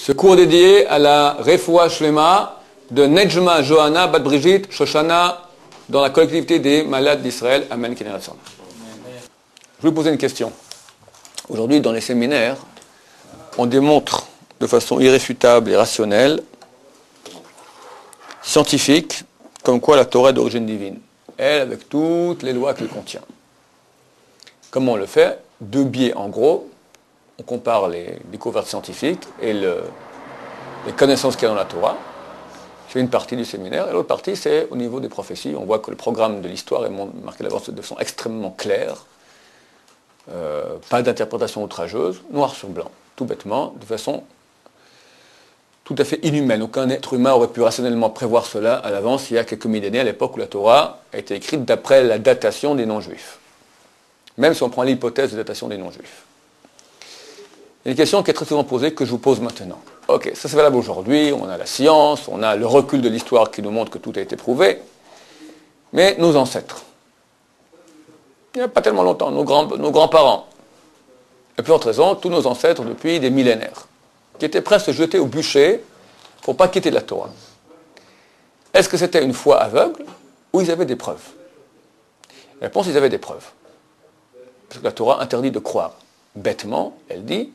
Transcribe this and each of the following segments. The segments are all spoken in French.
Ce cours dédié à la Refoua Shlema de Nejma Johanna Bat Brigitte Shoshana dans la collectivité des malades d'Israël. Amen. Je vais vous poser une question. Aujourd'hui, dans les séminaires, on démontre de façon irréfutable et rationnelle, scientifique, comme quoi la Torah est d'origine divine. Elle, avec toutes les lois qu'elle contient. Comment on le fait? Deux biais en gros. On compare les découvertes scientifiques et les connaissances qu'il y a dans la Torah. C'est une partie du séminaire. Et l'autre partie, c'est au niveau des prophéties. On voit que le programme de l'histoire est marqué d'abord de façon extrêmement claire. Pas d'interprétation outrageuse, noir sur blanc, tout bêtement, de façon tout à fait inhumaine. Aucun être humain aurait pu rationnellement prévoir cela à l'avance il y a quelques millénaires, à l'époque où la Torah a été écrite d'après la datation des non-juifs. Même si on prend l'hypothèse de datation des non-juifs. Il y a une question qui est très souvent posée, que je vous pose maintenant. Ok, ça c'est valable aujourd'hui, on a la science, on a le recul de l'histoire qui nous montre que tout a été prouvé, mais nos ancêtres, il n'y a pas tellement longtemps, nos grands-parents, et pour autre raison, tous nos ancêtres depuis des millénaires, qui étaient prêts à se jeter au bûcher pour ne pas quitter la Torah. Est-ce que c'était une foi aveugle ou ils avaient des preuves? La réponse, ils avaient des preuves. Parce que la Torah interdit de croire. Bêtement, elle dit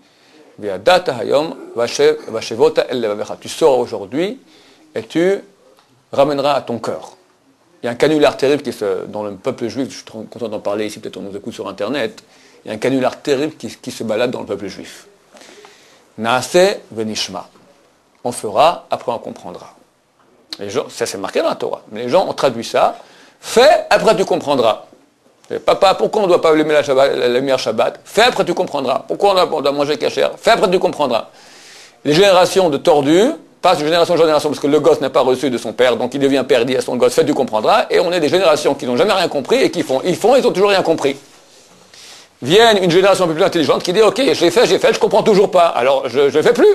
tu sors aujourd'hui et tu ramèneras à ton cœur. Il y a un canular terrible dans le peuple juif, je suis trop content d'en parler ici, peut-être on nous écoute sur internet, il y a un canular terrible qui se balade dans le peuple juif. Naase venishma. On fera, après on comprendra. Les gens, ça c'est marqué dans la Torah, mais les gens ont traduit ça, fais, après tu comprendras. Papa, pourquoi on ne doit pas allumer la lumière Shabbat? Fais, après tu comprendras. Pourquoi on doit manger cachère? Fais, après tu comprendras. Les générations de tordus passent de génération en génération parce que le gosse n'a pas reçu de son père, donc il devient père, dit à son gosse, fais, tu comprendras. Et on est des générations qui n'ont jamais rien compris et qui font. Ils ont toujours rien compris. Viennent une génération un peu plus intelligente qui dit, ok, j'ai fait, je comprends toujours pas, alors je ne fais plus.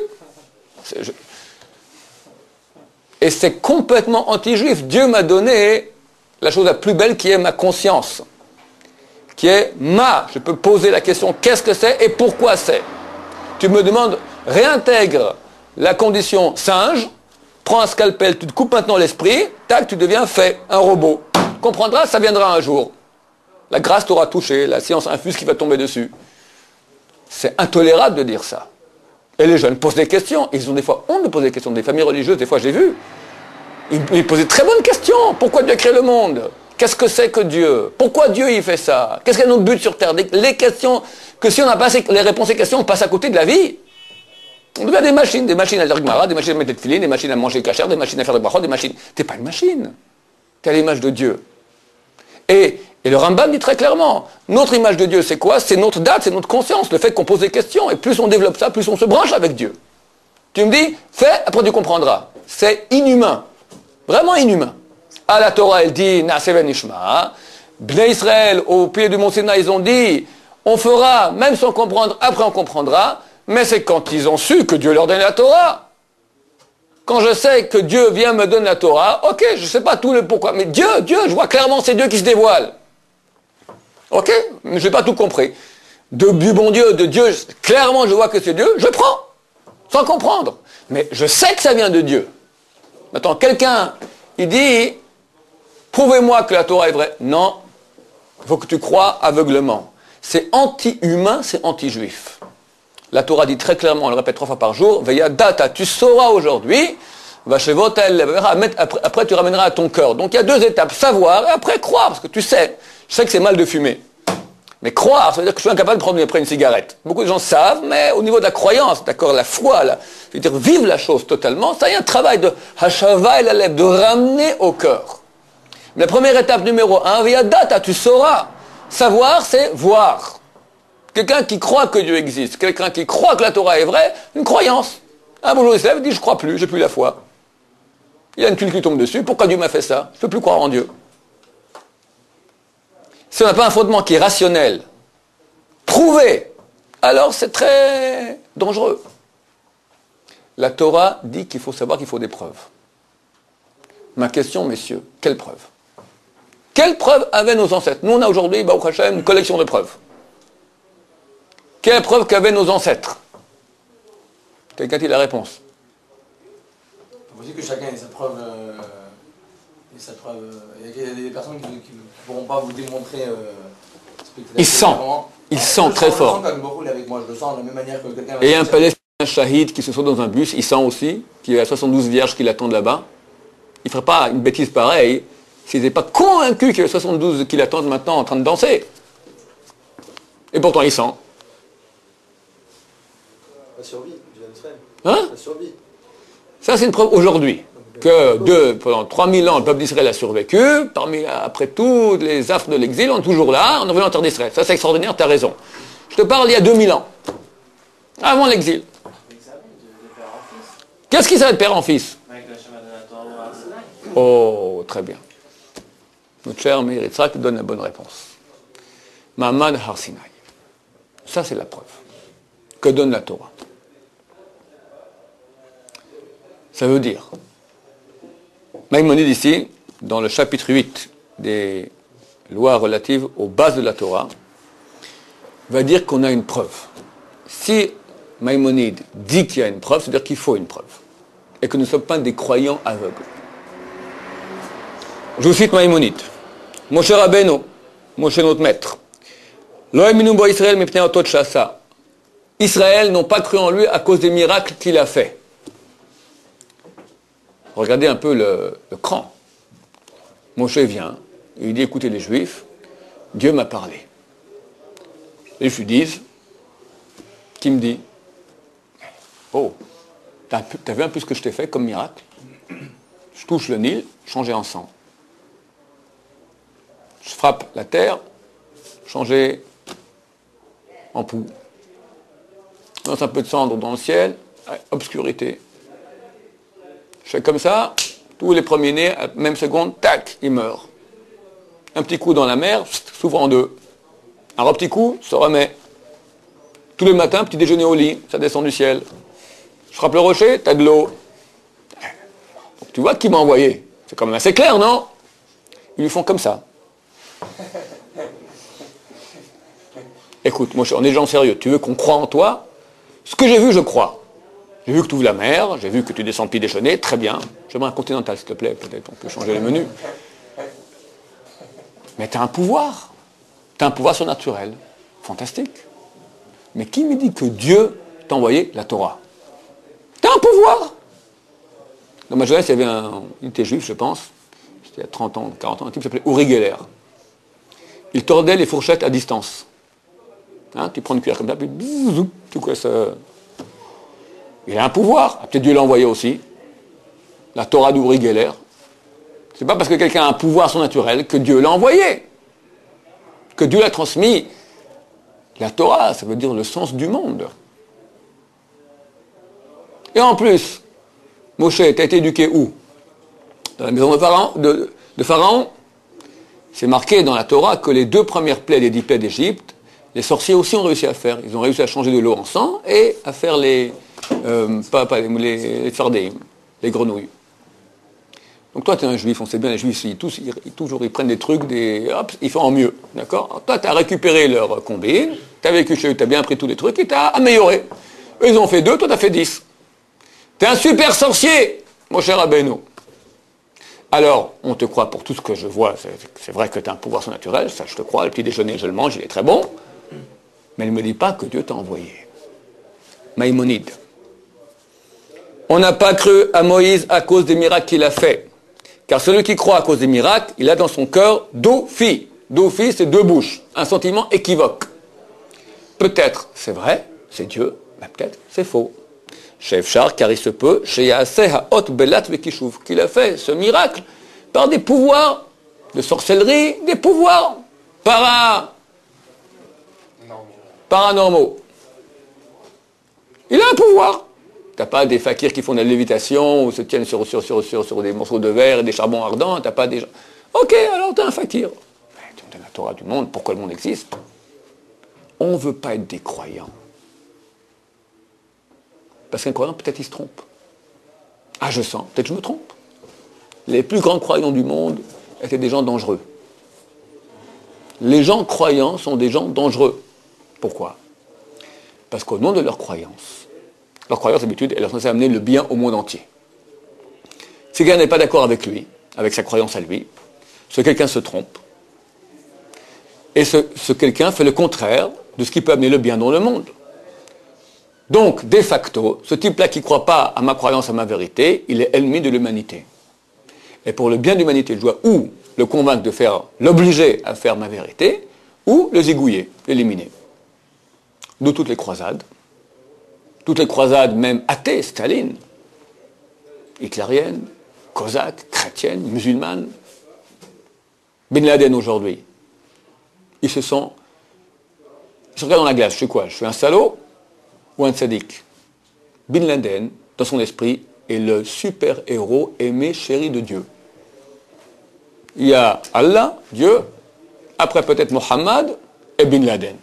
Et c'est complètement anti-juif. Dieu m'a donné la chose la plus belle qui est ma conscience. Qui est je peux poser la question, qu'est-ce que c'est et pourquoi c'est? Tu me demandes, réintègre la condition singe, prends un scalpel, tu te coupes maintenant l'esprit, tac, tu deviens un robot. Tu comprendras, ça viendra un jour. La grâce t'aura touché, la science infuse qui va tomber dessus. C'est intolérable de dire ça. Et les jeunes posent des questions, ils ont des fois honte de poser des questions, des familles religieuses, des fois j'ai vu. Ils posent de très bonnes questions. Pourquoi Dieu a créé le monde? Qu'est-ce que c'est que Dieu? Pourquoi Dieu il fait ça? Qu'est-ce qu'il y a notre but sur Terre? Les questions, que si on n'a pas les réponses aux questions, on passe à côté de la vie. On devient des machines à lire Gemara, des machines à mettre des filines, des machines à manger cachère, des machines à faire des brachot, des machines. T'es pas une machine. T'es à l'image de Dieu. Et le Rambam dit très clairement, notre image de Dieu c'est quoi? C'est notre date, c'est notre conscience, le fait qu'on pose des questions. Et plus on développe ça, plus on se branche avec Dieu. Tu me dis, fais, après tu comprendras. C'est inhumain. Vraiment inhumain. À la Torah, elle dit, Naase venishma. Bnei Israël, au pied du mont Sinaï, ils ont dit, on fera, même sans comprendre, après on comprendra, mais c'est quand ils ont su que Dieu leur donne la Torah. Quand je sais que Dieu vient me donner la Torah, ok, je ne sais pas tout le pourquoi, mais Dieu, je vois clairement, c'est Dieu qui se dévoile. Ok, mais je n'ai pas tout compris. Du bon Dieu, de Dieu, clairement je vois que c'est Dieu, je prends, sans comprendre. Mais je sais que ça vient de Dieu. Maintenant, quelqu'un, il dit, prouvez-moi que la Torah est vraie. Non, il faut que tu crois aveuglement. C'est anti-humain, c'est anti-juif. La Torah dit très clairement, on le répète 3 fois par jour, Veya data, tu sauras aujourd'hui, après tu ramèneras à ton cœur. Donc il y a 2 étapes, savoir et après croire, parce que tu sais. Je sais que c'est mal de fumer. Mais croire, ça veut dire que je suis incapable de prendre après une cigarette. Beaucoup de gens savent, mais au niveau de la croyance, d'accord, la foi, là, je veux dire vivre la chose totalement, ça y est un travail de hashava et la lèvre, de ramener au cœur. La première étape numéro 1, Veya data, tu sauras. Savoir, c'est voir. Quelqu'un qui croit que Dieu existe, quelqu'un qui croit que la Torah est vraie, une croyance. Un beau jour, il se lève et dit, je crois plus, j'ai plus la foi. Il y a une tuile qui tombe dessus, pourquoi Dieu m'a fait ça? Je ne peux plus croire en Dieu. Si on n'a pas un fondement qui est rationnel, prouvé, alors c'est très dangereux. La Torah dit qu'il faut savoir qu'il faut des preuves. Ma question, messieurs, quelles preuves? Quelles preuves avaient nos ancêtres? Nous, on a aujourd'hui, Baruch Hashem, une collection de preuves. Quelles preuves qu'avaient nos ancêtres? Quelqu'un dit la réponse. Vous dites que chacun ait sa preuve. Il y a des personnes qui ne pourront pas vous démontrer. Il sent très fort. Je sens quand beaucoup avec moi, je le sens de la même manière que quelqu'un. Et un palestinien shahid qui se soit dans un bus, il sent aussi qu'il y a 72 vierges qui l'attendent là-bas. Il ne ferait pas une bêtise pareille s'il n'était pas convaincu qu'il y a 72 qui l'attendent maintenant en train de danser. Et pourtant il sent. La survie, du Israël. Hein? La survie. Ça c'est une preuve aujourd'hui. Que pendant 3000 ans, le peuple d'Israël a survécu, après tous les affres de l'exil, on est toujours là, on est revenu en terre d'Israël. Ça c'est extraordinaire, tu as raison. Je te parle il y a 2000 ans, avant l'exil. Qu'est-ce qui s'appelle de père en fils? Oh, très bien. Notre cher Meir Yitzhak donne la bonne réponse. Ma'amad Har Sinai. Ça c'est la preuve. Que donne la Torah? Ça veut dire, Maïmonide ici, dans le chapitre 8 des lois relatives aux bases de la Torah, va dire qu'on a une preuve. Si Maïmonide dit qu'il y a une preuve, c'est-à-dire qu'il faut une preuve. Et que nous ne sommes pas des croyants aveugles. Je vous cite Maïmonide. Moshe Rabbeinu, Moshe notre maître. Lo eminu bo Israël mipnei otot shasa. Israël n'ont pas cru en lui à cause des miracles qu'il a fait. Regardez un peu le cran. Moshe vient, il dit, écoutez les Juifs, Dieu m'a parlé. Les Juifs disent, qui me dit, oh, t'as vu un peu ce que je t'ai fait comme miracle? Je touche le Nil, changé en sang. Je frappe la terre, changé en poux. Je lance un peu de cendre dans le ciel, obscurité. Je fais comme ça, tous les premiers-nés, à la même seconde, tac, ils meurent. Un petit coup dans la mer, s'ouvre en deux. Un petit coup, se remet. Tous les matins, petit déjeuner au lit, ça descend du ciel. Je frappe le rocher, t'as de l'eau. Donc, tu vois qui m'a envoyé? C'est quand même assez clair, non? Ils lui font comme ça. Écoute, moi, on est des gens sérieux. Tu veux qu'on croie en toi? Ce que j'ai vu, je crois. J'ai vu que tu ouvres la mer, j'ai vu que tu descends le petit déjeuner, très bien. J'aimerais un continental, s'il te plaît, peut-être on peut changer les menus. Mais tu as un pouvoir. Tu as un pouvoir surnaturel. Fantastique. Mais qui me dit que Dieu t'a envoyé la Torah? Tu as un pouvoir. Dans ma jeunesse, il y avait il était juif, je pense, c'était il y a 30 ans, 40 ans, un type qui s'appelait Uri Geller. Il tordait les fourchettes à distance. Hein, tu prends une cuillère comme ça, puis tu quoi ça. Il a un pouvoir. Peut-être Dieu l'a envoyé aussi. La Torah d'Uri Geller. C'est pas parce que quelqu'un a un pouvoir surnaturel que Dieu l'a envoyé. Que Dieu l'a transmis. La Torah, ça veut dire le sens du monde. Et en plus, Moshe a été éduqué où? Dans la maison de Pharaon. C'est marqué dans la Torah que les 2 premières plaies des 10 plaies d'Égypte, les sorciers aussi ont réussi à faire. Ils ont réussi à changer de l'eau en sang et à faire les tsardéim, les grenouilles. Donc toi, tu es un juif, on sait bien, les juifs, ils prennent des trucs, hop, ils font en mieux. D'accord? Alors, toi, tu as récupéré leur combine, tu as vécu chez eux, tu as bien appris tous les trucs et tu as amélioré. Eux, ils ont fait 2, toi, tu as fait 10. Tu es un super sorcier, mon cher Rabbeinu. Alors, on te croit pour tout ce que je vois, c'est vrai que tu as un pouvoir surnaturel, ça je te crois, le petit déjeuner, je le mange, il est très bon. Mais ne me dis pas que Dieu t'a envoyé. Maïmonide. On n'a pas cru à Moïse à cause des miracles qu'il a fait. Car celui qui croit à cause des miracles, il a dans son cœur Dofi. Dofi, c'est 2 bouches. Un sentiment équivoque. Peut-être c'est vrai, c'est Dieu, mais peut-être c'est faux. Chef Char, car il se peut, qu'il a fait ce miracle par des pouvoirs de sorcellerie, des pouvoirs paranormaux. Il a un pouvoir. T'as pas des fakirs qui font de la lévitation ou se tiennent sur des morceaux de verre et des charbons ardents. T'as pas des gens. Ok, alors t'es un fakir. Tu me donnes la Torah du monde. Pourquoi le monde existe? On ne veut pas être des croyants. Parce qu'un croyant, peut-être il se trompe. Ah, je sens. Peut-être je me trompe. Les plus grands croyants du monde étaient des gens dangereux. Les gens croyants sont des gens dangereux. Pourquoi? Parce qu'au nom de leur croyance, Leur croyance, d'habitude, elle est censée amener le bien au monde entier. Si quelqu'un n'est pas d'accord avec lui, avec sa croyance à lui, ce quelqu'un se trompe, et ce quelqu'un fait le contraire de ce qui peut amener le bien dans le monde. Donc, de facto, ce type-là qui ne croit pas à ma croyance, à ma vérité, il est ennemi de l'humanité. Et pour le bien de l'humanité, je dois ou le convaincre de faire, l'obliger à faire ma vérité, ou le zigouiller, l'éliminer. D'où toutes les croisades même athées, Staline, hitlériennes, cosaques, chrétiennes, musulmanes. Bin Laden aujourd'hui, ils se regardent dans la glace, je suis quoi? Je suis un salaud ou un tzaddik? Bin Laden, dans son esprit, est le super-héros aimé, chéri de Dieu. Il y a Allah, Dieu, après peut-être Mohammed et Bin Laden.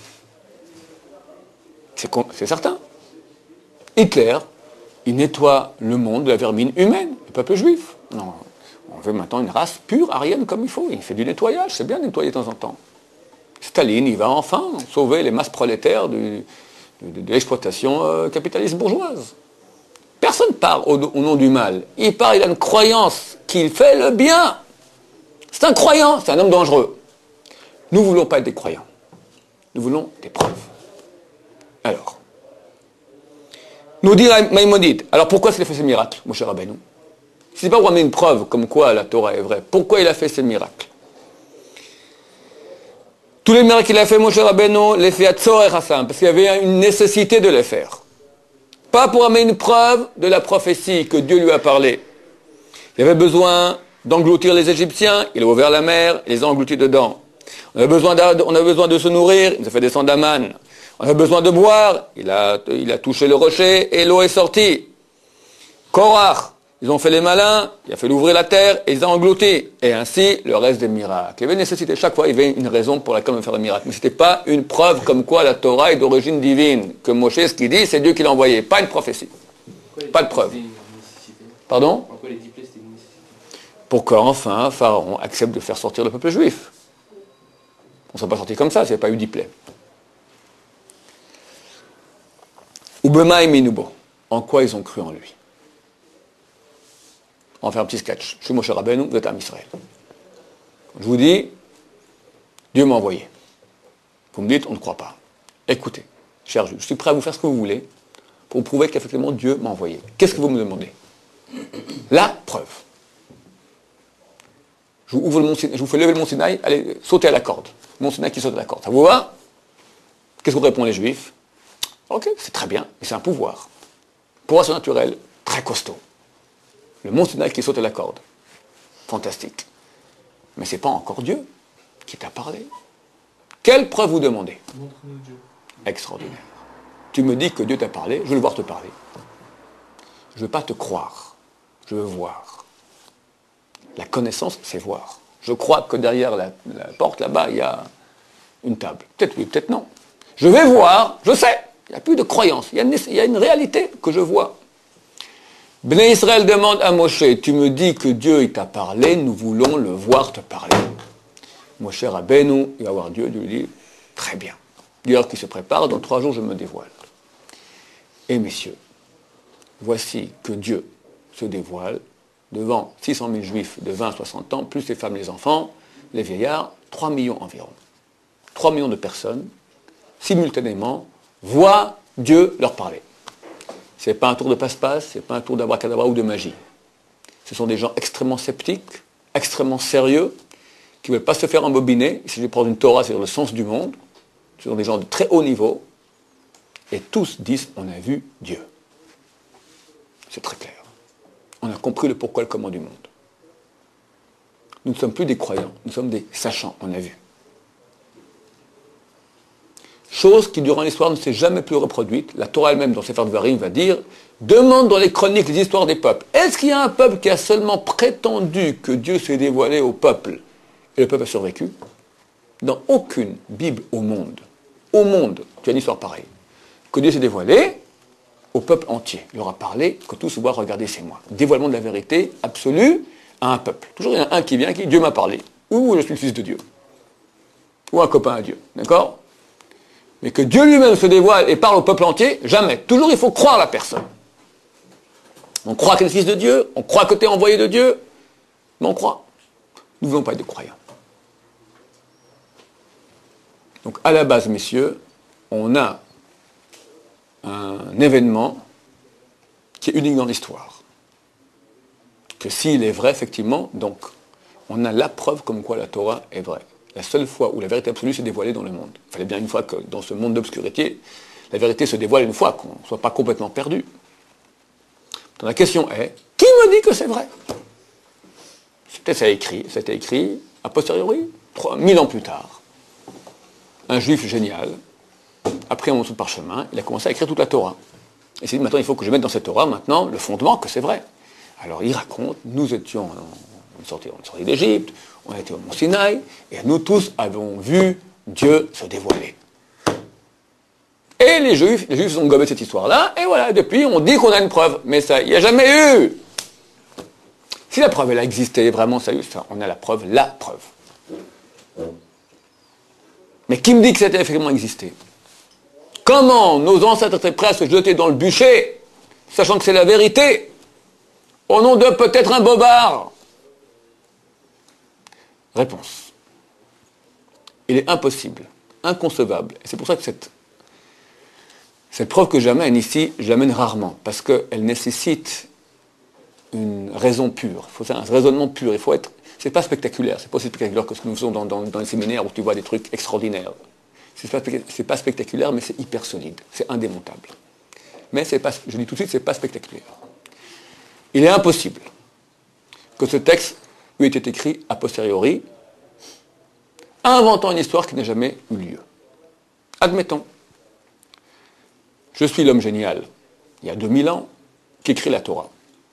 C'est certain. Hitler, il nettoie le monde de la vermine humaine, le peuple juif. Non, on veut maintenant une race pure, aryenne comme il faut. Il fait du nettoyage, c'est bien de nettoyer de temps en temps. Staline, il va enfin sauver les masses prolétaires de l'exploitation capitaliste bourgeoise. Personne ne parle au nom du mal. Il a une croyance qu'il fait le bien. C'est un croyant, c'est un homme dangereux. Nous ne voulons pas être des croyants. Nous voulons des preuves. Alors, nous dit Maïmonide, alors pourquoi il a fait ces miracles, mon cher Rabbeinu? Si ce n'est pas pour amener une preuve comme quoi la Torah est vraie, pourquoi il a fait ces miracles? Tous les miracles qu'il a fait, mon cher Rabbeinu, les fait à Tzorech Hassan, parce qu'il y avait une nécessité de les faire. Pas pour amener une preuve de la prophétie que Dieu lui a parlé. Il avait besoin d'engloutir les Égyptiens, il a ouvert la mer, il les a engloutis dedans. On a besoin de se nourrir, il nous a fait descendre d'Aman. On a besoin de boire, il a touché le rocher et l'eau est sortie. Korach, ils ont fait les malins, il a fait ouvrir la terre et ils ont englouti. Et ainsi, le reste des miracles. Il y avait une nécessité, chaque fois il y avait une raison pour laquelle on faire le miracle. Mais ce n'était pas une preuve comme quoi la Torah est d'origine divine. Que Moshe, ce qu'il dit, c'est Dieu qui l'a envoyé, pas une prophétie. Pas de preuve. Pardon? Pourquoi les 10 plaies, c'était une nécessité? Pour qu'enfin Pharaon accepte de faire sortir le peuple juif. On ne serait pas sorti comme ça s'il n'y avait pas eu 10 plaies. Ubema et Minubo. En quoi ils ont cru en lui? On va faire un petit sketch. Je suis Moshe Rabbeinu, vous êtes un Israël. Je vous dis, Dieu m'a envoyé. Vous me dites, on ne croit pas. Écoutez, cher juge, je suis prêt à vous faire ce que vous voulez pour vous prouver qu'effectivement Dieu m'a envoyé. Qu'est-ce que vous me demandez? La preuve. Je vous fais lever le mont Sinaï, allez, sautez à la corde. Le mont Sinaï qui saute à la corde. Ça vous va? Qu'est-ce que vous répondent les Juifs? Ok, c'est très bien, mais c'est un pouvoir. Pouvoir surnaturel, très costaud. Le mont Sinaï qui saute à la corde. Fantastique. Mais ce n'est pas encore Dieu qui t'a parlé. Quelle preuve vous demandez? Montre-nous Dieu. Extraordinaire. Tu me dis que Dieu t'a parlé, je veux le voir te parler. Je ne veux pas te croire, je veux voir. La connaissance, c'est voir. Je crois que derrière la porte, là-bas, il y a une table. Peut-être oui, peut-être non. Je vais voir, je sais. Il n'y a plus de croyance. Il y a une réalité que je vois. Bnei Israël demande à Moshe, tu me dis que Dieu il t'a parlé, nous voulons le voir te parler. Moshe Rabbeinu, il va voir Dieu, Dieu lui dit, très bien. Dieu qui se prépare, dans 3 jours je me dévoile. Et messieurs, voici que Dieu se dévoile devant 600 000 juifs de 20 à 60 ans, plus les femmes, les enfants, les vieillards, 3 millions environ. 3 millions de personnes, simultanément, voient Dieu leur parler. Ce n'est pas un tour de passe-passe, ce n'est pas un tour d'abracadabra ou de magie. Ce sont des gens extrêmement sceptiques, extrêmement sérieux, qui ne veulent pas se faire embobiner. Il s'agit de prendre une Torah, c'est-à-dire le sens du monde. Ce sont des gens de très haut niveau. Et tous disent, on a vu Dieu. C'est très clair. On a compris le pourquoi et le comment du monde. Nous ne sommes plus des croyants, nous sommes des sachants, on a vu. Chose qui, durant l'histoire, ne s'est jamais plus reproduite. La Torah elle-même, dans Sefer Dvarim, va dire « Demande dans les chroniques les histoires des peuples. Est-ce qu'il y a un peuple qui a seulement prétendu que Dieu s'est dévoilé au peuple et le peuple a survécu ?» Dans aucune Bible au monde, tu as une histoire pareille. Que Dieu s'est dévoilé au peuple entier. Il leur a parlé, que tous voient, regardez, c'est moi. Dévoilement de la vérité absolue à un peuple. Toujours il y en a un qui vient, qui dit Dieu m'a parlé. Ou je suis le fils de Dieu. Ou un copain à Dieu. D'accord ? Mais que Dieu lui-même se dévoile et parle au peuple entier, jamais. Toujours, il faut croire la personne. On croit que tu es le Fils de Dieu, on croit que tu es envoyé de Dieu, mais on croit. Nous ne voulons pas être des croyants. Donc, à la base, messieurs, on a un événement qui est unique dans l'histoire. Que s'il est vrai, effectivement, donc, on a la preuve comme quoi la Torah est vraie. La seule fois où la vérité absolue s'est dévoilée dans le monde. Il fallait bien une fois que dans ce monde d'obscurité, la vérité se dévoile une fois, qu'on ne soit pas complètement perdu. Donc la question est, qui me dit que c'est vrai? Peut-être ça a été écrit a posteriori, 3000 ans plus tard. Un juif génial a pris un morceau de parchemin, il a commencé à écrire toute la Torah. Et il s'est dit, maintenant il faut que je mette dans cette Torah, maintenant, le fondement que c'est vrai. Alors il raconte, nous étions, on est sortis d'Égypte, on a été au Mont Sinaï, et nous tous avons vu Dieu se dévoiler. Et les Juifs ont gobé cette histoire-là, et voilà, depuis, on dit qu'on a une preuve, mais ça, il n'y a jamais eu. Si la preuve, elle a existé, vraiment, ça, on a la preuve. Mais qui me dit que ça a effectivement existé? Comment nos ancêtres étaient prêts à se jeter dans le bûcher, sachant que c'est la vérité, au nom de peut-être un bobard? Réponse. Il est impossible, inconcevable, et c'est pour ça que cette preuve que j'amène ici, je l'amène rarement, parce qu'elle nécessite une raison pure, il faut faire un raisonnement pur, il faut être... C'est pas spectaculaire, c'est pas aussi spectaculaire que ce que nous faisons dans les séminaires où tu vois des trucs extraordinaires. C'est pas spectaculaire, mais c'est hyper solide, c'est indémontable. Mais c'est pas, je dis tout de suite, c'est pas spectaculaire. Il est impossible que ce texte ait été écrit a posteriori, inventant une histoire qui n'a jamais eu lieu. Admettons, je suis l'homme génial, il y a 2000 ans, qui écrit la Torah.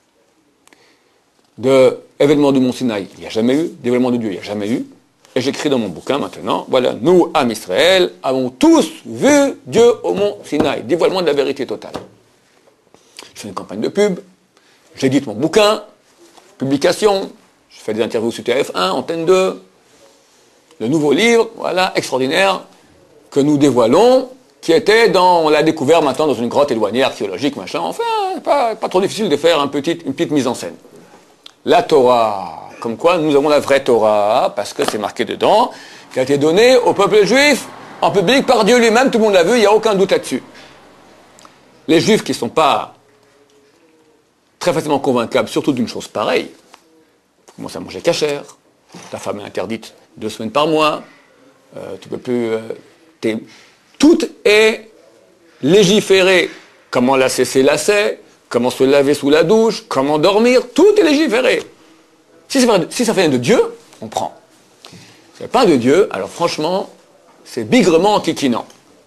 De événement du Mont Sinaï, il n'y a jamais eu, d'événement de Dieu, il n'y a jamais eu, et j'écris dans mon bouquin maintenant, voilà, nous, Am Israël, avons tous vu Dieu au Mont Sinaï, dévoilement de la vérité totale. Je fais une campagne de pub, j'édite mon bouquin, publication, je fais des interviews sur TF1, Antenne 2, le nouveau livre, voilà, extraordinaire, que nous dévoilons, qui était on l'a découvert maintenant dans une grotte éloignée, archéologique, machin, enfin, pas trop difficile de faire une petite mise en scène. La Torah, comme quoi nous avons la vraie Torah, parce que c'est marqué dedans, qui a été donnée au peuple juif, en public, par Dieu lui-même, tout le monde l'a vu, il n'y a aucun doute là-dessus. Les juifs qui ne sont pas très facilement convaincables, surtout d'une chose pareille, commence à manger cachère, ta femme est interdite 2 semaines par mois, tu peux plus... tout est légiféré. Comment lasser ses lacets, comment se laver sous la douche, comment dormir, tout est légiféré. Si ça vient de Dieu, on prend. Si ça n'est pas de Dieu, alors franchement, c'est bigrement enquiquinant.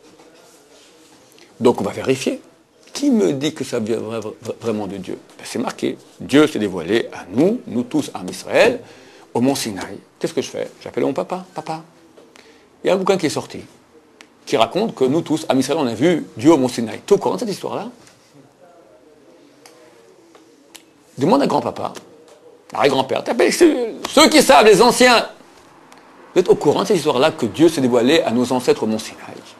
Donc on va vérifier. Qui me dit que ça vient vraiment de Dieu? Ben, c'est marqué. Dieu s'est dévoilé à nous, nous tous, Am Israël, au Mont Sinaï. Qu'est-ce que je fais? J'appelle mon papa. Papa, il y a un bouquin qui est sorti, qui raconte que nous tous, Am Israël, on a vu Dieu au Mont Sinaï. Tu es au courant de cette histoire-là? Demande à grand-papa, à grand-père, ceux qui savent, les anciens. Vous êtes au courant de cette histoire-là que Dieu s'est dévoilé à nos ancêtres au Mont Sinaï?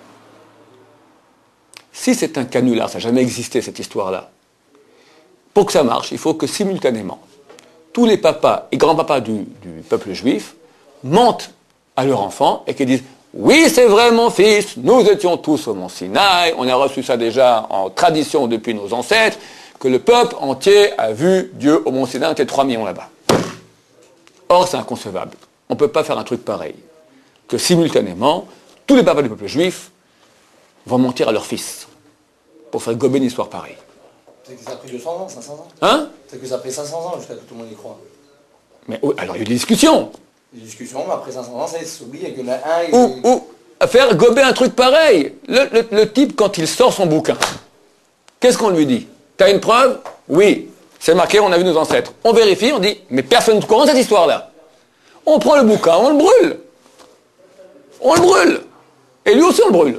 Si c'est un canular, ça n'a jamais existé cette histoire-là, pour que ça marche, il faut que simultanément, tous les papas et grands-papas du peuple juif mentent à leur enfant et qu'ils disent « Oui, c'est vrai mon fils, nous étions tous au Mont Sinaï, on a reçu ça déjà en tradition depuis nos ancêtres, que le peuple entier a vu Dieu au Mont Sinaï, on était 3 millions là-bas. » Or, c'est inconcevable. On ne peut pas faire un truc pareil. Que simultanément, tous les papas du peuple juif vont mentir à leur fils pour faire gober une histoire pareille. C'est que ça a pris 200 ans, 500 ans. Hein? C'est que ça a pris 500 ans jusqu'à ce que tout le monde y croit. Mais alors il y a eu des discussions. Des discussions, mais après 500 ans, ça s'oublie et qu'il y en a un... Ou à faire gober un truc pareil. Le type, quand il sort son bouquin, qu'est-ce qu'on lui dit? T'as une preuve? Oui. C'est marqué, on a vu nos ancêtres. On vérifie, on dit, mais personne ne comprend cette histoire-là. On prend le bouquin, on le brûle. On le brûle. Et lui aussi, on le brûle.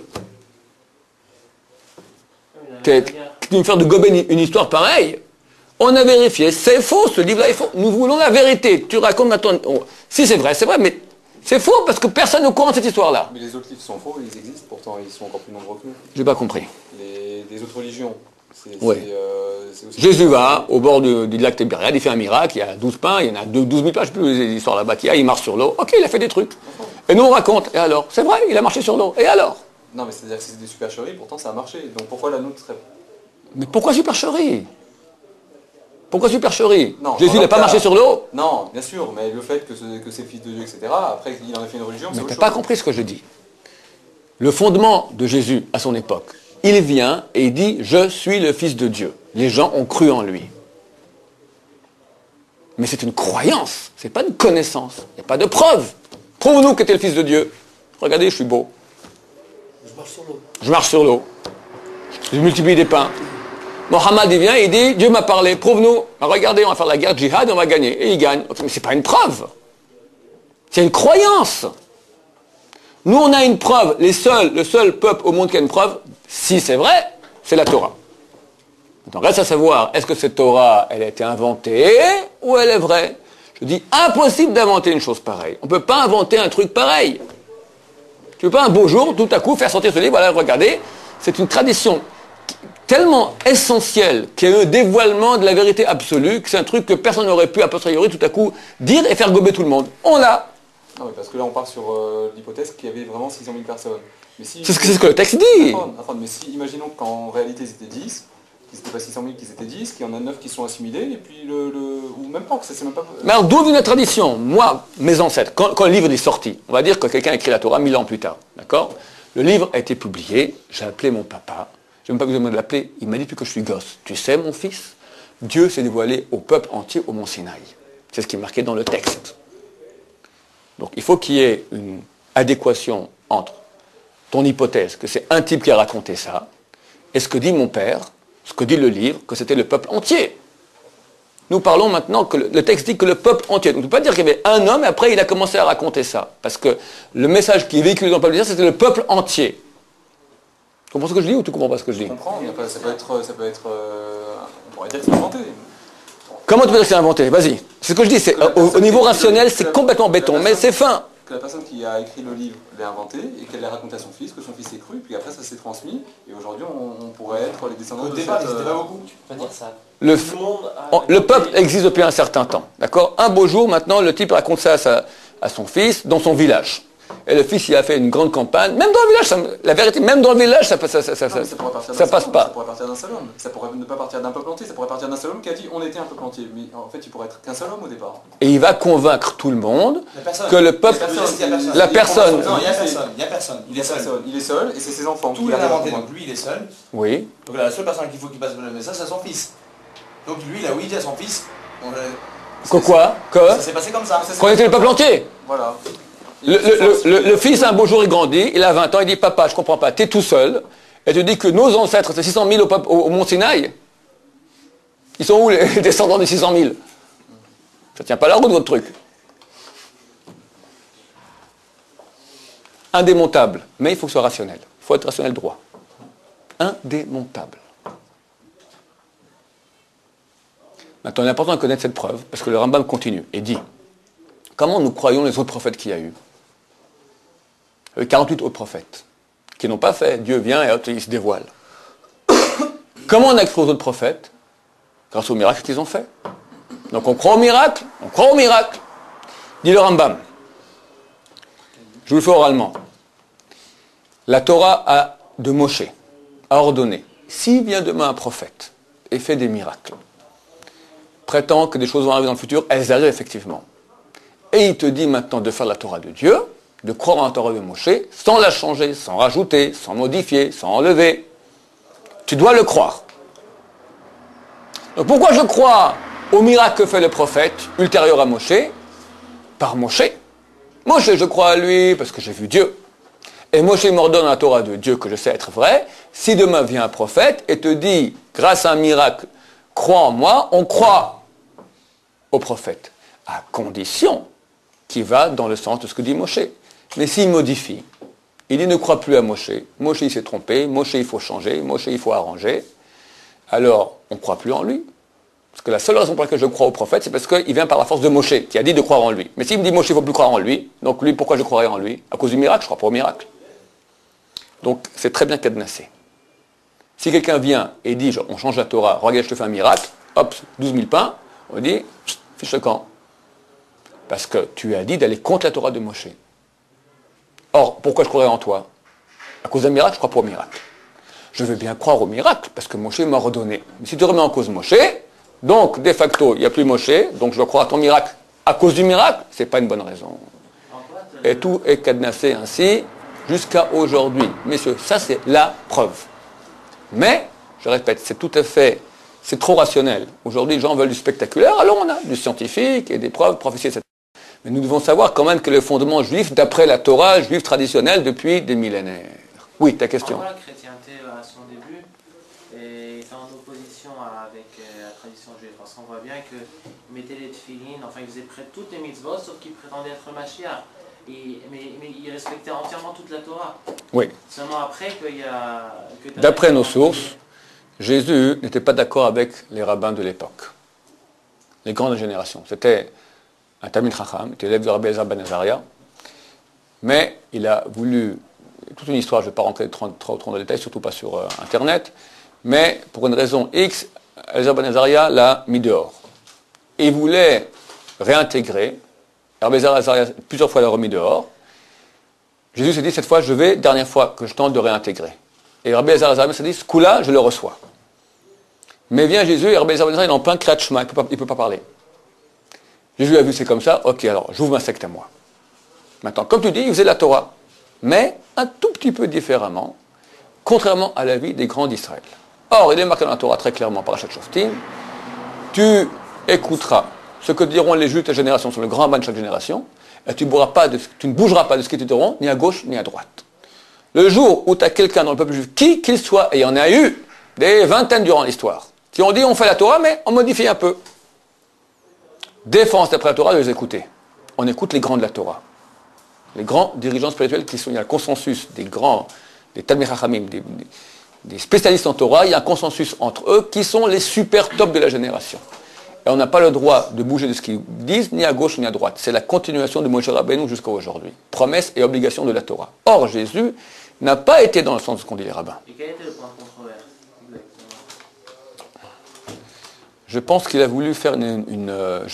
Tu veux faire de gober une histoire pareille? On a vérifié, c'est faux, ce livre-là est faux. Nous voulons la vérité. Tu racontes maintenant... Si c'est vrai, mais C'est faux parce que personne n'est au courant de cette histoire-là. Mais les autres livres sont faux, ils existent, pourtant ils sont encore plus nombreux que nous. J'ai pas compris. Les autres religions. Oui. C'est aussi... Jésus va au bord du lac Tibériade, il fait un miracle, il y a 12 pains, il y en a 12 000 pains, je ne sais plus les histoires là-bas qu'il y a, il marche sur l'eau. Ok, il a fait des trucs. Et nous on raconte, et alors? C'est vrai, il a marché sur l'eau, et alors? Non mais c'est-à-dire que c'est des supercheries, pourtant ça a marché. Donc pourquoi la nôtre serait... Mais pourquoi supercherie? Pourquoi supercherie? Non, Jésus n'a pas marché sur l'eau? Non, bien sûr, mais le fait que c'est le fils de Dieu, etc., après il en a fait une religion, c'est Mais autre tu chose. n'as pas compris ce que je dis. Le fondement de Jésus à son époque, il vient et il dit « Je suis le Fils de Dieu ». Les gens ont cru en lui. Mais c'est une croyance, ce n'est pas une connaissance. Il n'y a pas de preuve. Prouve-nous que tu es le Fils de Dieu. Regardez, je suis beau. Je marche sur l'eau. Je marche sur l'eau. Je multiplie des pains. Mohammed, il vient et il dit « Dieu m'a parlé, prouve-nous. Regardez, on va faire la guerre djihad et on va gagner. » Et il gagne. Okay, mais ce n'est pas une preuve. C'est une croyance. Nous, on a une preuve. Le seul peuple au monde qui a une preuve, si c'est vrai, c'est la Torah. Donc reste à savoir, est-ce que cette Torah, elle a été inventée ou elle est vraie? Je dis, impossible d'inventer une chose pareille. On ne peut pas inventer un truc pareil. Tu ne peux pas un beau jour, tout à coup, faire sortir ce livre, voilà, regardez, c'est une tradition tellement essentielle qu'il y a eu un dévoilement de la vérité absolue, que c'est un truc que personne n'aurait pu, a posteriori, tout à coup, dire et faire gober tout le monde. On l'a. Non mais parce que là on part sur l'hypothèse qu'il y avait vraiment 600 000 personnes. Mais si, C'est ce que le texte dit. Attends, mais si, imaginons qu'en réalité ils étaient 10, qu'ils n'étaient pas 600 000, qu'ils étaient 10, qu'il y en a 9 qui sont assimilés, et puis ou même pas, que ça c'est même pas... Mais alors d'où vient la tradition? Moi, mes ancêtres, quand le livre est sorti, on va dire que quelqu'un a écrit la Torah 1000 ans plus tard, d'accord? Le livre a été publié, j'ai appelé mon papa, je n'ai même pas besoin de l'appeler, il m'a dit depuis que je suis gosse, tu sais mon fils, Dieu s'est dévoilé au peuple entier au mont Sinaï. C'est ce qui est marqué dans le texte. Donc il faut qu'il y ait une adéquation entre ton hypothèse, que c'est un type qui a raconté ça, et ce que dit mon père, ce que dit le livre, que c'était le peuple entier. Nous parlons maintenant que le texte dit que le peuple entier. Donc on ne peut pas dire qu'il y avait un homme et après il a commencé à raconter ça. Parce que le message qui est véhiculé dans le peuple, c'était le peuple entier. Tu comprends ce que je dis ou tu ne comprends pas ce que je dis? Je comprends, mais après, ça peut être on pourrait dire que c'est inventé. Comment tu peux dire que c'est inventé? Vas-y. C'est ce que je dis, c'est, au niveau rationnel, c'est complètement béton, mais c'est fin. Que la personne qui a écrit le livre l'ait inventé et qu'elle l'ait raconté à son fils, que son fils ait cru, puis après ça s'est transmis, et aujourd'hui on pourrait être les descendants Au de départ, cette... ils n'étaient pas beaucoup. Tu peux pas dire ça. Le peuple existe depuis un certain temps, d'accord? Un beau jour, maintenant, le type raconte ça à son fils dans son village. Et le fils, il a fait une grande campagne. Même dans le village, la vérité, même dans le village, ça passe pas. Ça pourrait partir d'un seul homme. Ça pourrait ne pas partir d'un peuple entier. Ça pourrait partir d'un seul homme qui a dit on était un peuple entier. Mais en fait, il pourrait être qu'un seul homme au départ. Et il va convaitre tout le monde que le peuple... La personne... Non, il n'y a personne. Il est seul. Il est seul et c'est ses enfants. Tout l'a inventé, donc lui il est seul. Oui. Donc la seule personne qu'il faut qu'il passe le message, c'est son fils. Donc lui, il a oui dit à son fils. Quoi? Ça s'est passé comme ça. Qu'on était le peuple entier. Voilà. Le fils, un beau jour, il grandit, il a 20 ans, il dit, papa, je comprends pas, t'es tout seul, et tu dis que nos ancêtres, c'est 600 000 au mont Sinaï. Ils sont où les descendants des 600 000? Ça tient pas la route, votre truc. Indémontable, mais il faut que ce soit rationnel. Il faut être rationnel droit. Indémontable. Maintenant, il est important de connaître cette preuve, parce que le Rambam continue et dit, comment nous croyons les autres prophètes qu'il y a eu? 48 autres prophètes, qui n'ont pas fait. Dieu vient et il se dévoile. Comment on a cru aux autres prophètes? Grâce aux miracles qu'ils ont faits. Donc on croit au miracle, Dit le Rambam. Je vous le fais oralement. La Torah de Moshe a ordonné, s'il vient demain un prophète et fait des miracles, prétend que des choses vont arriver dans le futur, elles arrivent effectivement. Et il te dit maintenant de faire la Torah de Dieu, de croire en la Torah de Moshe, sans la changer, sans rajouter, sans modifier, sans enlever. Tu dois le croire. Donc pourquoi je crois au miracle que fait le prophète, ultérieur à Moshe? Par Moshe. Moshe, je crois à lui parce que j'ai vu Dieu. Et Moshe m'ordonne la Torah de Dieu que je sais être vrai. Si demain vient un prophète et te dit, grâce à un miracle, crois en moi, on croit au prophète. À condition qu'il va dans le sens de ce que dit Moshe. Mais s'il modifie, il dit ne crois plus à Moshe. Moshe il s'est trompé, Moshe il faut changer, Moshe il faut arranger. Alors on ne croit plus en lui. Parce que la seule raison pour laquelle je crois au prophète, c'est parce qu'il vient par la force de Moshe, qui a dit de croire en lui. Mais s'il me dit Moshe, il ne faut plus croire en lui, donc lui, pourquoi je croirais en lui? À cause du miracle, je crois pas au miracle. Donc c'est très bien cadenassé. Si quelqu'un vient et dit, on change la Torah, regarde, je te fais un miracle, hop, 12 000 pains, on dit, fiche le camp. Parce que tu as dit d'aller contre la Torah de Moshe. Or, pourquoi je croirais en toi? À cause d'un miracle, je crois pas au miracle. Je veux bien croire au miracle, parce que Moshe m'a redonné. Mais si tu remets en cause Moshe, donc, de facto, il n'y a plus Moshe, donc je dois croire à ton miracle à cause du miracle, c'est pas une bonne raison. Et tout est cadenassé ainsi jusqu'à aujourd'hui. Messieurs, ça c'est la preuve. Mais, je répète, c'est tout à fait, c'est trop rationnel. Aujourd'hui, les gens veulent du spectaculaire, alors on a du scientifique et des preuves, prophéties, etc. Mais nous devons savoir quand même que le fondement juif, d'après la Torah juive traditionnelle depuis des millénaires. Oui, ta question. La chrétienté à son début est en opposition avec la tradition juive. Parce qu'on voit bien qu'ils mettaient les tefilines, enfin ils faisaient près toutes les mitzvot, sauf qu'ils prétendaient être Mashiach. Mais ils respectaient entièrement toute la Torah. Oui. Seulement après qu'il y a... D'après nos sources, Jésus n'était pas d'accord avec les rabbins de l'époque. Les grandes générations. C'était un Talmid Chacham, il était élève de Rabbi Elazar ben Azaria, mais il a voulu, toute une histoire, je ne vais pas rentrer trop dans les détails, surtout pas sur Internet, mais pour une raison X, Elazar ben Azaria l'a mis dehors. Il voulait réintégrer, Rabbi Elazar ben Azaria plusieurs fois l'a remis dehors. Jésus s'est dit, cette fois, dernière fois que je tente de réintégrer. Et Rabbi Elazar ben Azaria s'est dit, ce coup-là, je le reçois. Mais vient Jésus, et Rabbi Elazar ben Azaria, il est en plein Kriyat Shema, il ne peut pas parler. Jésus a vu c'est comme ça, ok, alors j'ouvre ma secte à moi. Maintenant, comme tu dis, il faisait la Torah, mais un tout petit peu différemment, contrairement à la vie des grands d'Israël. Or, il est marqué dans la Torah très clairement, Parashat Shoftim, tu écouteras ce que diront les juifs de ta génération sur le grand rabbin de chaque génération, et tu ne bougeras pas de ce qu'ils te diront, ni à gauche, ni à droite. Le jour où tu as quelqu'un dans le peuple juif, qui qu'il soit, et il y en a eu des vingtaines durant l'histoire, qui ont dit on fait la Torah, mais on modifie un peu. Défense d'après la Torah de les écouter. On écoute les grands de la Torah. Les grands dirigeants spirituels qui sont, il y a le consensus des grands, des Talmid Chachamim, des spécialistes en Torah, il y a un consensus entre eux qui sont les super tops de la génération. Et on n'a pas le droit de bouger de ce qu'ils disent, ni à gauche ni à droite. C'est la continuation de Moshe Rabbeinu jusqu'à aujourd'hui. Promesse et obligation de la Torah. Or, Jésus n'a pas été dans le sens de ce qu'ont dit les rabbins. Et quel était le point de controverse? Je pense qu'il a voulu faire une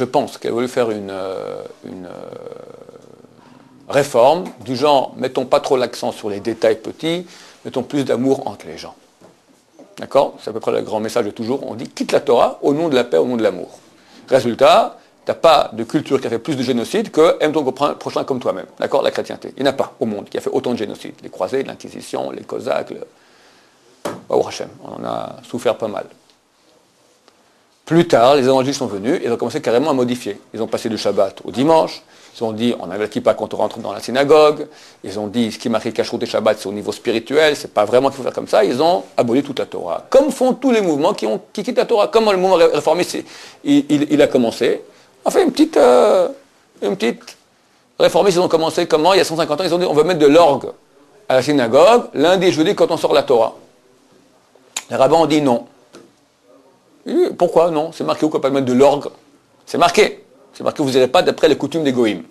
réforme du genre, mettons pas trop l'accent sur les détails petits, mettons plus d'amour entre les gens. D'accord? C'est à peu près le grand message de toujours. On dit, quitte la Torah au nom de la paix, au nom de l'amour. Résultat, tu n'as pas de culture qui a fait plus de génocides que aime ton prochain comme toi-même. D'accord? La chrétienté. Il n'y en a pas au monde qui a fait autant de génocides. Les croisés, l'Inquisition, les Cosaques, Baruch Hashem. On en a souffert pas mal. Plus tard, les évangiles sont venus et ils ont commencé carrément à modifier. Ils ont passé du Shabbat au dimanche. Ils ont dit, on avait la kippa quand on rentre dans la synagogue. Ils ont dit, ce qui marque Kashrut et Shabbat, c'est au niveau spirituel. C'est pas vraiment qu'il faut faire comme ça. Ils ont aboli toute la Torah. Comme font tous les mouvements qui quittent la Torah. Comme le mouvement réformiste, il a commencé. Enfin, une petite réformiste, ils ont commencé comment? Il y a 150 ans, ils ont dit, on va mettre de l'orgue à la synagogue, lundi et jeudi, quand on sort la Torah. Les rabbins ont dit non. Pourquoi non? C'est marqué où qu'on peut pas mettre de l'orgue? C'est marqué. C'est marqué que vous n'irez pas d'après les coutumes des goïms.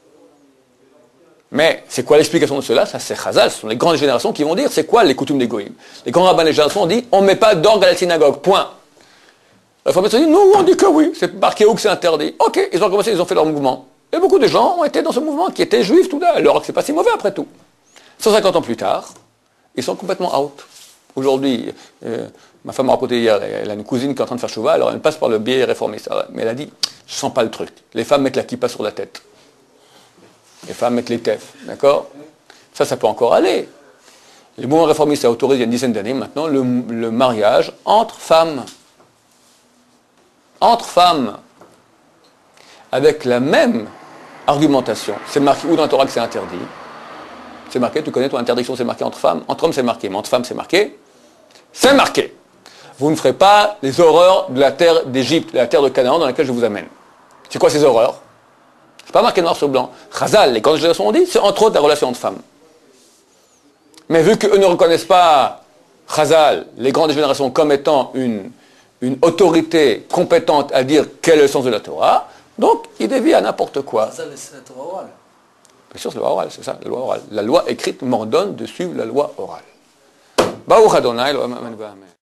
Mais c'est quoi l'explication de cela? Ça c'est Chazal, ce sont les grandes générations qui vont dire c'est quoi les coutumes des goïms. Les grands rabbins des générations ont dit on ne met pas d'orgue à la synagogue, point. La formation dit non, on dit que oui, c'est marqué où que c'est interdit. Ok, ils ont commencé, ils ont fait leur mouvement. Et beaucoup de gens ont été dans ce mouvement qui était juif tout là. L'orgue c'est pas si mauvais après tout. 150 ans plus tard, ils sont complètement out. Aujourd'hui, ma femme m'a raconté hier, elle a une cousine qui est en train de faire chouva, alors elle passe par le biais réformiste. Mais elle a dit, je sens pas le truc. Les femmes mettent la kippa sur la tête. Les femmes mettent les tefs, d'accord? Ça peut encore aller. Les mouvements réformistes a autorisé il y a une dizaine d'années maintenant le mariage entre femmes. Entre femmes. Avec la même argumentation. C'est marqué où dans la Torah que c'est interdit? C'est marqué, tu connais ton interdiction, c'est marqué entre femmes. Entre hommes, c'est marqué, mais entre femmes, c'est marqué. C'est marqué. Vous ne ferez pas les horreurs de la terre d'Égypte, de la terre de Canaan dans laquelle je vous amène. C'est quoi ces horreurs? C'est pas marqué noir sur blanc. Chazal, les grandes générations ont dit, c'est entre autres la relation entre femmes. Mais vu qu'eux ne reconnaissent pas Chazal, les grandes générations, comme étant une une autorité compétente à dire quel est le sens de la Torah, donc il dévie à n'importe quoi. Ça, c'est la Torah orale. Bien sûr, c'est la loi orale, c'est ça, la loi orale. La loi écrite m'ordonne de suivre la loi orale. Baruch Adonai, Elohim, Amen, Amen.